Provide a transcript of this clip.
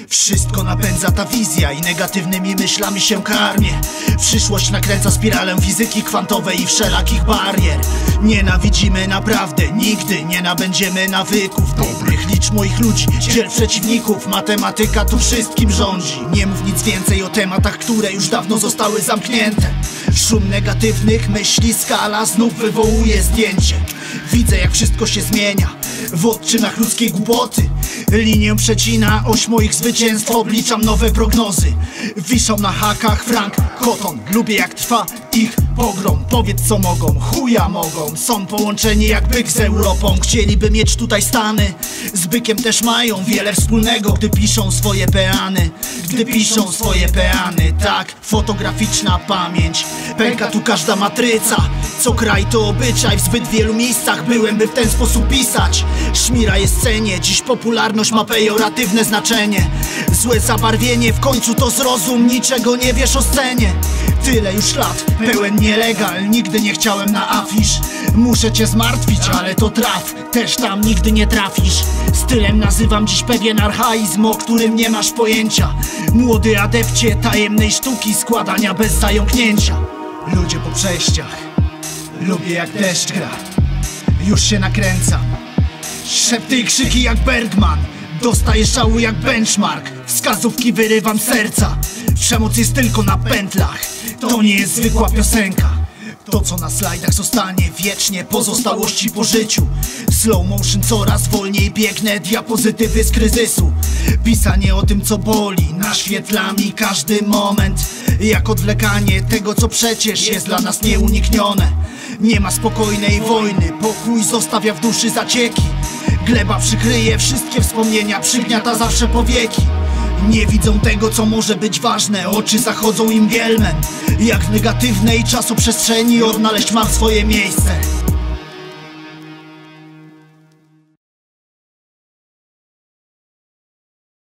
Wszystko napędza ta wizja i negatywnymi myślami się karmię. Przyszłość nakręca spiralę fizyki kwantowej i wszelakich barier. Nienawidzimy naprawdę, nigdy nie nabędziemy nawyków dobrych. Licz moich ludzi, dziel przeciwników. Matematyka tu wszystkim rządzi. Nie mów nic więcej o tematach, które już dawno zostały zamknięte. Szum negatywnych myśli, skala znów wywołuje zdjęcie. Widzę, jak wszystko się zmienia w odczynach ludzkiej głupoty. Linię przecina oś moich zwycięstw, obliczam nowe prognozy. Wiszą na hakach Frank, Cotton. Lubię, jak trwa ich pogrom. Powiedz, co mogą, chuja mogą. Są połączeni jak byk z Europą. Chcieliby mieć tutaj Stany. Z bykiem też mają wiele wspólnego, gdy piszą swoje peany. Gdy piszą swoje peany. Tak, fotograficzna pamięć. Pęka tu każda matryca. Co kraj to obyczaj. W zbyt wielu miejscach byłem, by w ten sposób pisać. Szmira jest cenie, dziś popularność ma pejoratywne znaczenie. Złe zabarwienie, w końcu to zrozum. Niczego nie wiesz o scenie. Tyle już lat, pełen nielegal. Nigdy nie chciałem na afisz. Muszę cię zmartwić, ale to traf. Też tam nigdy nie trafisz. Stylem nazywam dziś pewien archaizm, o którym nie masz pojęcia. Młody adepcie tajemnej sztuki składania bez zająknięcia. Ludzie po przejściach. Lubię, jak deszcz gra. Już się nakręcam. Szepty i krzyki jak Bergman. Dostaję szału jak benchmark. Wskazówki wyrywam z serca. Przemoc jest tylko na pętlach. To nie jest zwykła piosenka. To, co na slajdach zostanie wiecznie, pozostałości po życiu. Slow motion, coraz wolniej biegnę, diapozytywy z kryzysu. Pisanie o tym, co boli, naświetla mi każdy moment. Jak odwlekanie tego, co przecież jest dla nas nieuniknione. Nie ma spokojnej wojny, pokój zostawia w duszy zacieki. Gleba przykryje wszystkie wspomnienia, przygniata zawsze powieki. Nie widzą tego, co może być ważne, oczy zachodzą im gielmem. Jak w negatywnej czasoprzestrzeni odnaleźć mam swoje miejsce.